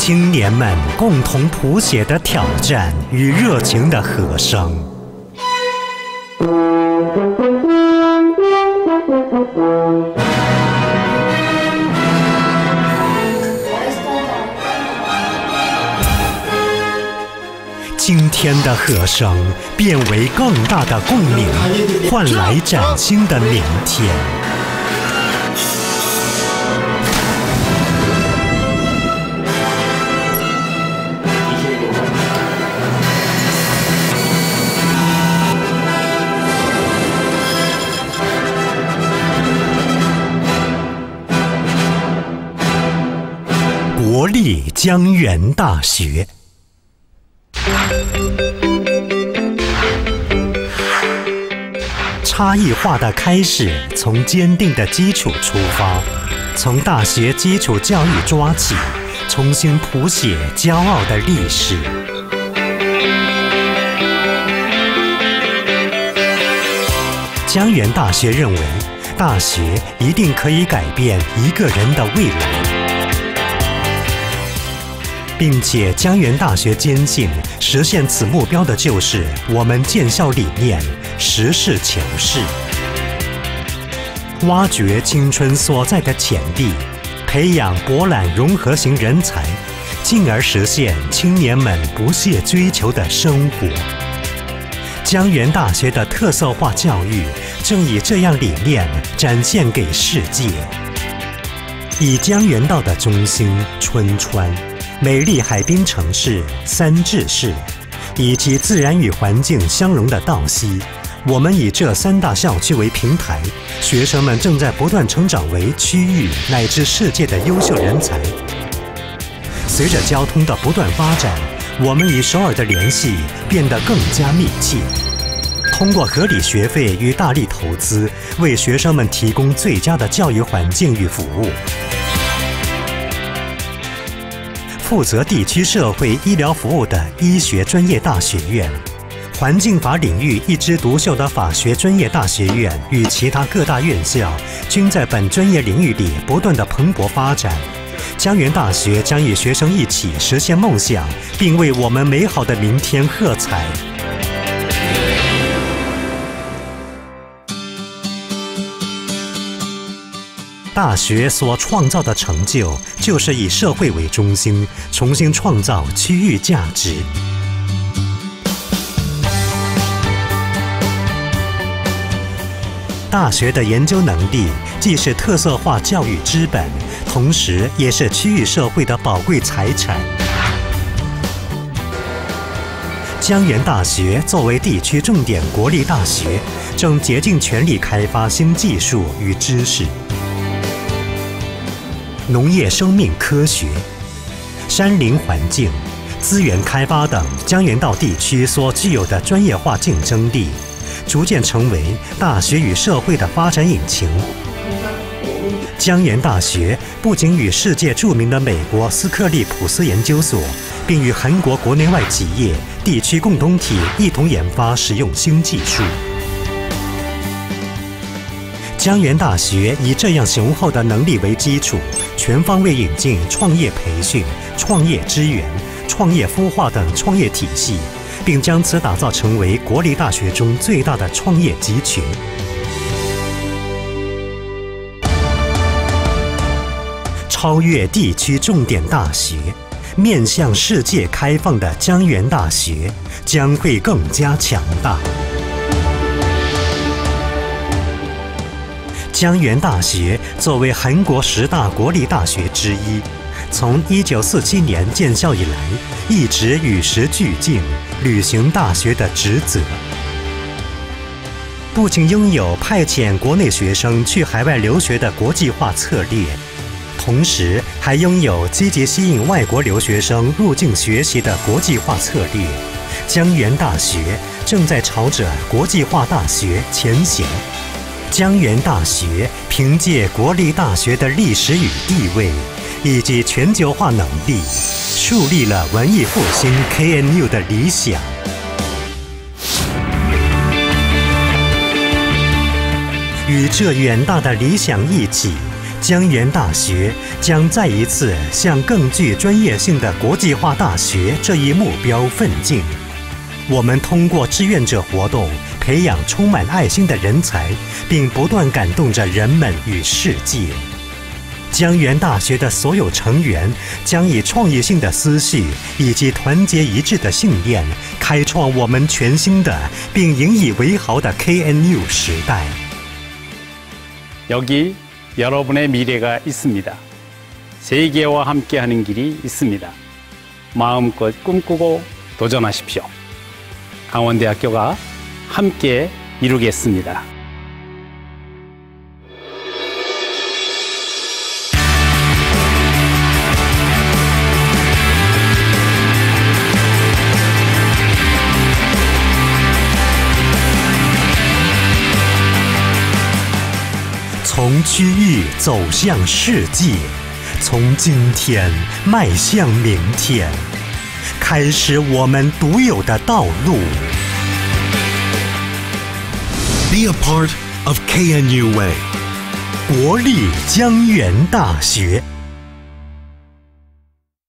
青年们共同谱写的挑战与热情的和声。今天的和声变为更大的共鸣，换来崭新的明天。国立江源大学。差异化的开始，从坚定的基础出发，从大学基础教育抓起，重新谱写骄傲的历史。江源大学认为，大学一定可以改变一个人的未来，并且江源大学坚信，实现此目标的就是我们建校理念实事求是，挖掘青春所在的潜力，培养博览融合型人才，进而实现青年们不懈追求的生活。江源大学的特色化教育正以这样理念展现给世界。以江源道的中心春川、美丽海滨城市三治市，以及自然与环境相融的道西，我们以这三大校区为平台，学生们正在不断成长为区域乃至世界的优秀人才。随着交通的不断发展，我们与首尔的联系变得更加密切。通过合理学费与大力投资，为学生们提供最佳的教育环境与服务。负责地区社会医疗服务的医学专业大学院，环境法领域一枝独秀的法学专业大学院与其他各大院校，均在本专业领域里不断的蓬勃发展。江源大学将与学生一起实现梦想，并为我们美好的明天喝彩。大学所创造的成就，就是以社会为中心，重新创造区域价值。大学的研究能力既是特色化教育之本，同时也是区域社会的宝贵财产。江源大学作为地区重点国立大学，正竭尽全力开发新技术与知识。农业生命科学、山林环境、资源开发等江源道地区所具有的专业化竞争力，逐渐成为大学与社会的发展引擎。江源大学不仅与世界著名的美国斯克利普斯研究所，并与韩国国内外企业、地区共同体一同研发使用新技术。江源大学以这样雄厚的能力为基础，全方位引进创业培训、创业支援、创业孵化等创业体系，并将此打造成为国立大学中最大的创业集群。超越地区重点大学，面向世界开放的江源大学将会更加强大。江源大学作为韩国10大国立大学之一，从1947年建校以来，一直与时俱进，履行大学的职责。不仅拥有派遣国内学生去海外留学的国际化策略，同时还拥有积极吸引外国留学生入境学习的国际化策略。江源大学正在朝着国际化大学前行。江源大学凭借国立大学的历史与地位，以及全球化能力，树立了文艺复兴 KNU 的理想。与这远大的理想一起， 江源大学将再一次向更具专业性的国际化大学这一目标奋进。我们通过志愿者活动，培养充满爱心的人才，并不断感动着人们与世界。江源大学的所有成员将以创意性的思绪以及团结一致的信念，开创我们全新的并引以为豪的 KNU 时代。 여기 여러분의 미래가 있습니다. 세계와 함께하는 길이 있습니다. 마음껏 꿈꾸고 도전하십시오. 강원대학교가 함께 이루겠습니다. "从区域走向世界，从今天迈向明天，开始我们独有的道路。" Be a part of KNU Way. 国立江源大学。